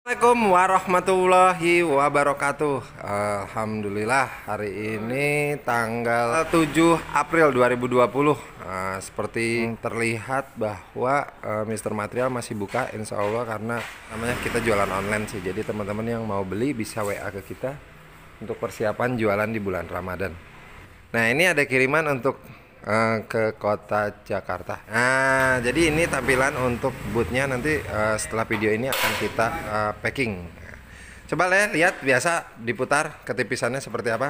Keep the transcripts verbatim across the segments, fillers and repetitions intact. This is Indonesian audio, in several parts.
Assalamualaikum warahmatullahi wabarakatuh. Alhamdulillah hari ini tanggal tujuh April dua ribu dua puluh. Nah, seperti terlihat bahwa uh, Mister Material masih buka insya Allah, karena namanya kita jualan online sih. Jadi teman-teman yang mau beli bisa W A ke kita untuk persiapan jualan di bulan Ramadan. Nah, ini ada kiriman untuk Uh, ke kota Jakarta. Nah, jadi ini tampilan untuk bootnya nanti uh, setelah video ini akan kita uh, packing. Coba le, lihat biasa diputar ketipisannya seperti apa.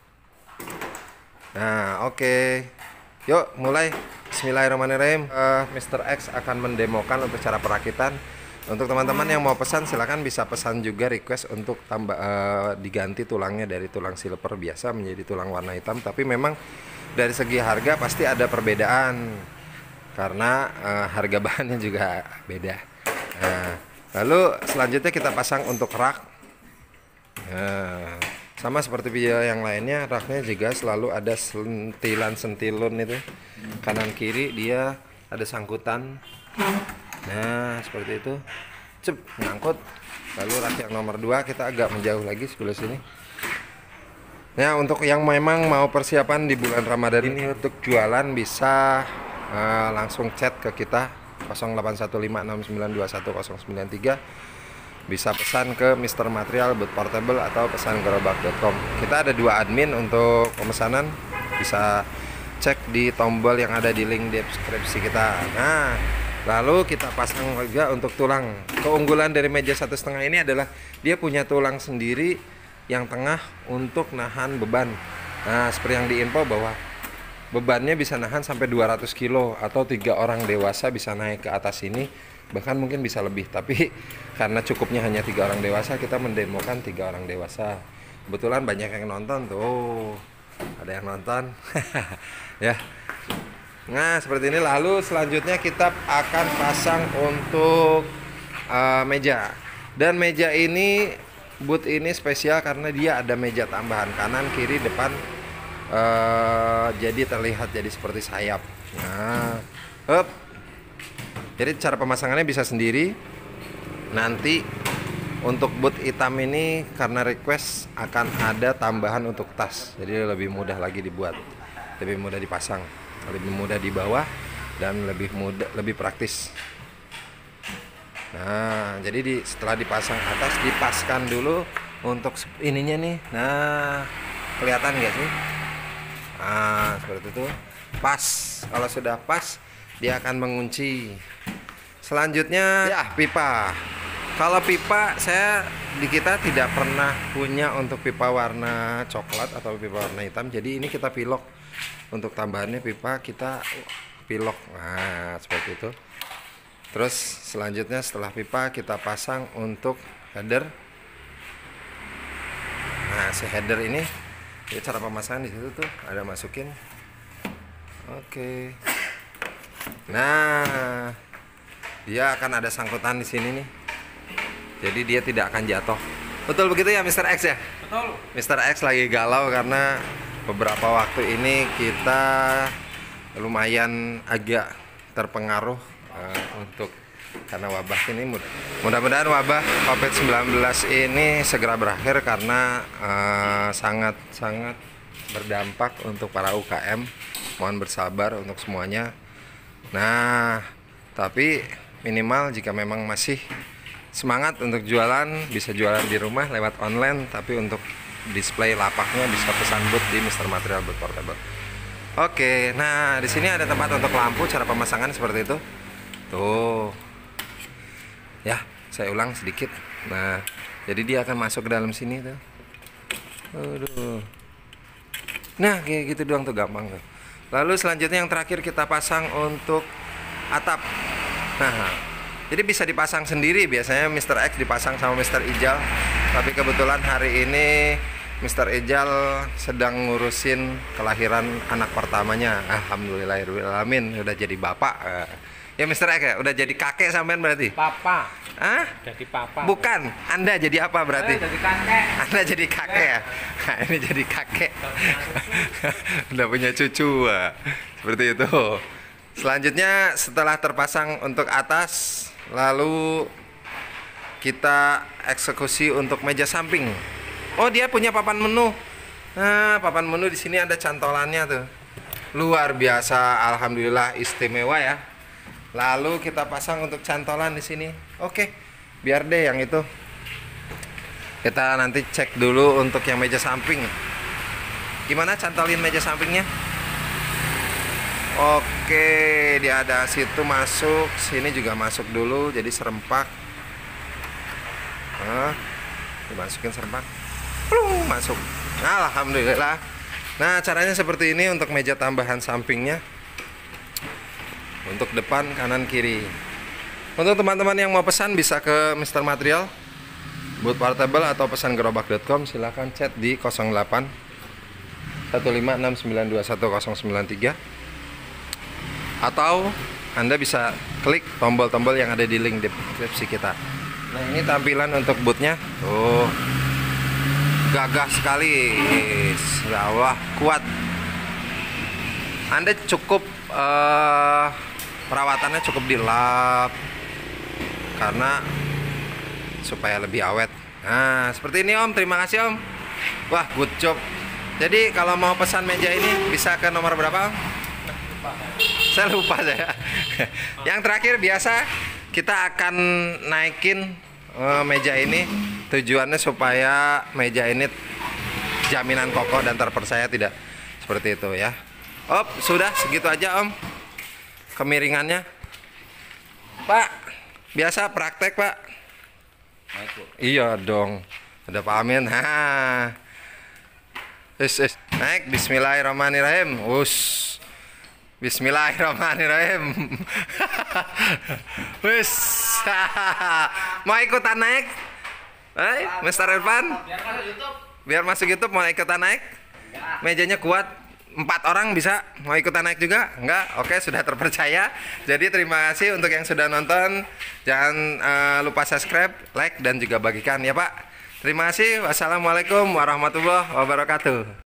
Nah, oke. Okay. Yuk, mulai. Bismillahirrahmanirrahim. Uh, Mister X akan mendemokan untuk cara perakitan. Untuk teman-teman yang mau pesan silahkan bisa pesan juga, request untuk tambah uh, diganti tulangnya dari tulang silver biasa menjadi tulang warna hitam. Tapi memang dari segi harga pasti ada perbedaan karena uh, harga bahannya juga beda. Nah, lalu selanjutnya kita pasang untuk rak. Nah, sama seperti video yang lainnya, raknya juga selalu ada sentilan-sentilun itu kanan kiri, dia ada sangkutan. Nah, seperti itu. Cep, ngangkut. Lalu rak yang nomor dua kita agak menjauh lagi sebelah sini. Nah, untuk yang memang mau persiapan di bulan Ramadan ini untuk jualan bisa uh, langsung chat ke kita nol delapan satu lima enam sembilan dua satu nol sembilan tiga. Bisa pesan ke Mister Material Boot Portable atau pesan gerobak dot com. Kita ada dua admin untuk pemesanan, bisa cek di tombol yang ada di link deskripsi kita. Nah, lalu kita pasang juga untuk tulang. Keunggulan dari meja satu setengah ini adalah dia punya tulang sendiri yang tengah untuk nahan beban. Nah, seperti yang diinfo bahwa bebannya bisa nahan sampai dua ratus kilo atau tiga orang dewasa bisa naik ke atas ini, bahkan mungkin bisa lebih. Tapi karena cukupnya hanya tiga orang dewasa, kita mendemokan tiga orang dewasa. Kebetulan banyak yang nonton tuh, ada yang nonton. Ya. Nah, seperti ini. Lalu selanjutnya kita akan pasang untuk uh, meja. Dan meja ini, boot ini spesial karena dia ada meja tambahan kanan, kiri, depan, uh, jadi terlihat jadi seperti sayap. Nah, up. Jadi cara pemasangannya bisa sendiri. Nanti untuk boot hitam ini karena request akan ada tambahan untuk tas, jadi lebih mudah lagi dibuat, lebih mudah dipasang, lebih mudah dibawa, dan lebih mudah, lebih praktis. Nah, jadi di, setelah dipasang atas, dipaskan dulu untuk ininya nih. Nah, kelihatan nggak sih? Nah, seperti itu. Pas. Kalau sudah pas, dia akan mengunci. Selanjutnya, ya pipa. Kalau pipa, saya di kita tidak pernah punya untuk pipa warna coklat atau pipa warna hitam. Jadi ini kita pilok. Untuk tambahannya pipa kita pilok. Nah, seperti itu. Terus selanjutnya setelah pipa kita pasang untuk header. Nah, si header ini, ini cara pemasangan di situ tuh ada masukin. Oke. Nah, dia akan ada sangkutan di sini nih. Jadi dia tidak akan jatuh. Betul begitu ya, Mister X ya? Betul. Mister X lagi galau karena beberapa waktu ini kita lumayan agak terpengaruh uh, untuk karena wabah ini. Mudah-mudahan wabah covid sembilan belas ini segera berakhir karena uh, sangat sangat berdampak untuk para U K M. Mohon bersabar untuk semuanya. Nah, tapi minimal jika memang masih semangat untuk jualan, bisa jualan di rumah lewat online, tapi untuk display lapaknya bisa pesan boot di Mister Material Boot Portable. Oke, nah di sini ada tempat untuk lampu, cara pemasangan seperti itu. Tuh. Ya, saya ulang sedikit. Nah, jadi dia akan masuk ke dalam sini tuh. Aduh. Nah, kayak gitu doang tuh, gampang tuh. Lalu selanjutnya yang terakhir kita pasang untuk atap. Nah, jadi bisa dipasang sendiri, biasanya Mister X dipasang sama Mister Ijal. Tapi kebetulan hari ini Mister Ijal sedang ngurusin kelahiran anak pertamanya. Alhamdulillahirrahmanirrahim, udah jadi bapak. Ya Mister X ya, udah jadi kakek sampean berarti? Papa. Hah? Jadi papa. Bukan, Anda jadi apa berarti? Eh, jadi kakek. Anda jadi kakek ya? Nah, ini jadi kakek. Udah punya cucu. Wah. Seperti itu. Selanjutnya setelah terpasang untuk atas, lalu kita eksekusi untuk meja samping. Oh, dia punya papan menu. Nah, papan menu di sini ada cantolannya tuh. Luar biasa, alhamdulillah istimewa ya. Lalu kita pasang untuk cantolan di sini. Oke, biar deh yang itu. Kita nanti cek dulu untuk yang meja samping. Gimana cantolin meja sampingnya? Oke, dia ada situ masuk, sini juga masuk dulu, jadi serempak. Nah, dimasukin serempak. Plung, masuk. Nah, alhamdulillah. Nah, caranya seperti ini untuk meja tambahan sampingnya. Untuk depan, kanan, kiri. Untuk teman-teman yang mau pesan bisa ke Mister Material, Booth Portable atau pesan gerobak dot com. Silahkan chat di nol delapan satu lima enam sembilan dua satu nol sembilan tiga, atau Anda bisa klik tombol-tombol yang ada di link deskripsi kita. Nah, ini tampilan untuk bootnya. Tuh, gagah sekali. Ya Allah, kuat. Anda cukup uh, perawatannya cukup dilap karena supaya lebih awet. Nah, seperti ini Om, terima kasih Om. Wah, good job. Jadi kalau mau pesan meja ini bisa ke nomor berapa Om? Saya lupa saya. Yang terakhir, biasa kita akan naikin uh, meja ini. Tujuannya supaya meja ini jaminan kokoh dan terpercaya, tidak seperti itu ya. Op, sudah segitu aja Om kemiringannya. Pak, biasa praktek Pak. Iya dong, ada Pak Amin. Ha. Is, is. Naik, bismillahirrahmanirrahim. Us. Bismillahirrahmanirrahim. Wis. Mau ikutan naik? Hai, Mister Irfan? Biar masuk YouTube. Biar masuk YouTube, mau ikutan naik? Mejanya kuat. Empat orang bisa. Mau ikutan naik juga? Enggak? Oke, sudah terpercaya. Jadi terima kasih untuk yang sudah nonton. Jangan uh, lupa subscribe, like, dan juga bagikan ya Pak. Terima kasih. Wassalamualaikum warahmatullahi wabarakatuh.